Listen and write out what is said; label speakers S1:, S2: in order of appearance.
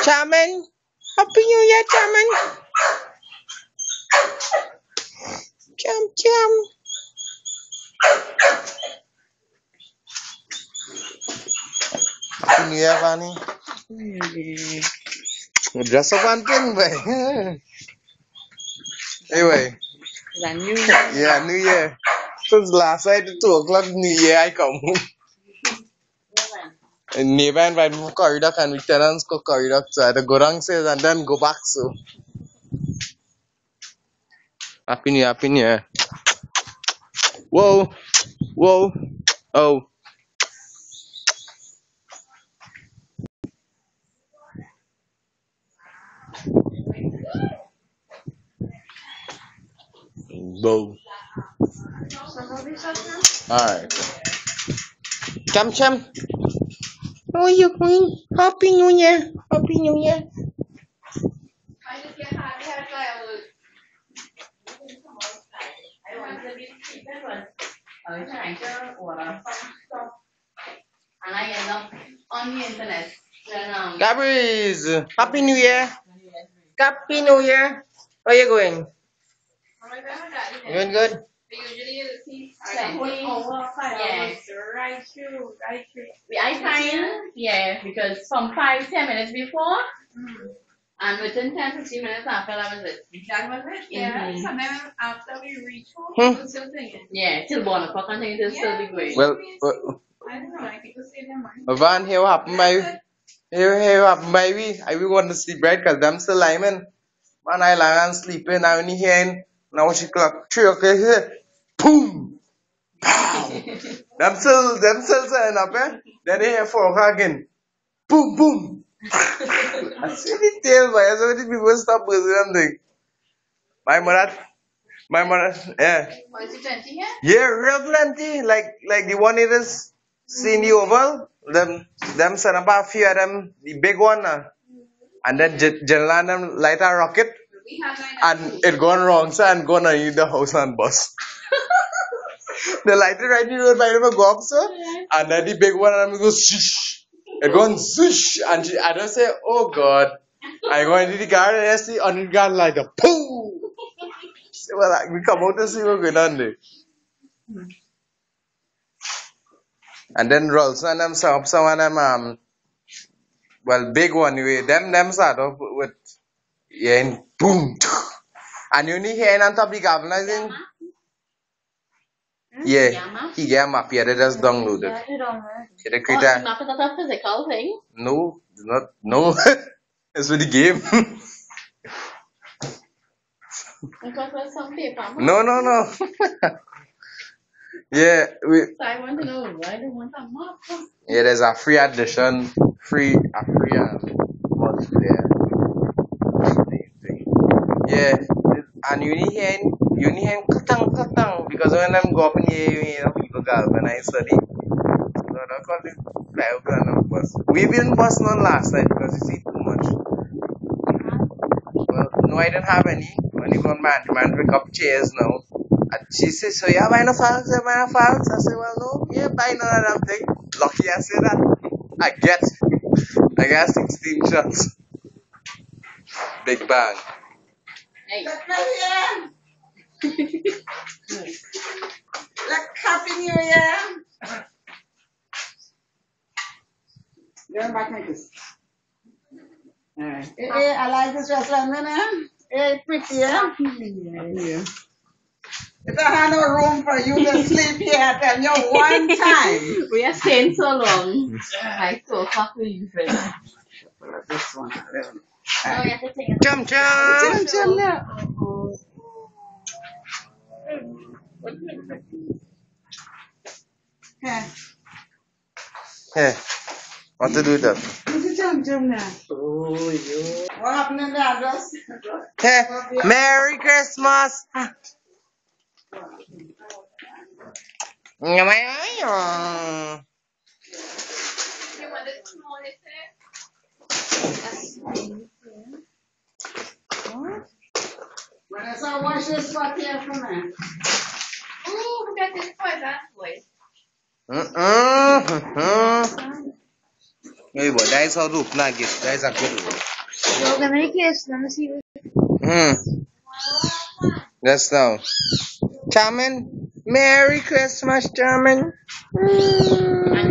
S1: Chairman, Happy New Year, Chairman. Cham. Happy New Year, Vannie. Dress up and thing, boy. Anyway.
S2: New Year.
S1: Yeah, New Year. Since last night at 2 o'clock, New Year, I come home. And neighbor invited me for curry duck and we tenants cook curry duck, so I had to go downstairs and then go back, so. Happy New Year, Happy New Year. Whoa. Oh. Whoa. Alright. Cham. How are you going? Happy New Year. Happy New Year.
S2: And I end up on the internet.
S1: Gabriz, Happy New Year. Happy New Year. Where are you going? You going good?
S2: Usually the tea right through. I find, because from 5-10 minutes before, and within 10-15 minutes after, that was it. That was it? Yeah. Sometimes after we reach home, we're still singing. Yeah, till 1 o'clock, I think it'll still be great.
S1: Well,
S2: I don't know, I think we'll save their money.
S1: Van, here what happened by we? I will want to sleep, right? Because them still lying. Man, I lie and sleeping. I only hearing. Now she clock 3 o'clock here. Boom! Pow! them still setting up, eh? Then they hear 4 o'clock again. Boom! I see the tail, boy. So many people stop buzzing them thing. My mother, yeah.
S2: Was it plenty here?
S1: Yeah, real plenty. Like the one it is seen the oval. Them set up a few of them, the big one, and then General them light a rocket, and it gone wrong, so and gonna use the house and bus. They light it right in the road, by them go up, so, and then the big one and them go shush. It goes shush, and I just say, oh God, I go into the garden and I see under the garden like a pooh. So well, we come out to see what's going on there. And then Rolls and them some of them well big one anyway. Them start off with and boom, and you only hear on top of the galvanizing. Yeah, he get a map. Yeah, they just downloaded. The creator.
S2: Map is not a physical thing.
S1: No, it's not. No, it's for the game.
S2: Because there's some paper.
S1: No. Yeah,
S2: So I want to know why they want a map.
S1: yeah, there's a free edition, free mod there. Yeah, and you need him katang because when them go up in the air, people galvanize study. So that's called it flyover bus. We didn't bus none last night because you see too much. Well, no, I didn't have any. When you go on man pick up chairs now. And she says, so yeah, buy no files. I say, well, no, yeah, buy none of them thing. Lucky I say that. I get 16 shots. Big bang.
S2: Hey.
S3: Like Happy New Year. Going back like this. Alright. Hey, I like this dress like that. Hey, pretty, yeah? Yeah. If I had no room for you to sleep here, I tell you one time.
S2: We are staying so long. Like 2 o'clock we usually.
S3: This one.
S2: Oh, you have to take it.
S1: Chum
S3: now.
S1: Hey, what to do with that?
S3: Jump now. Oh, you. What happened in the address?
S1: Hey, Merry Christmas!
S2: You want it small,
S3: When I saw wash this spot here for me.
S2: Oh, who got this for that boy?
S1: Hey, boy, that is how to open a gift. That is a good one. Hmm. Just now. Charmin. Merry Christmas, Charmin.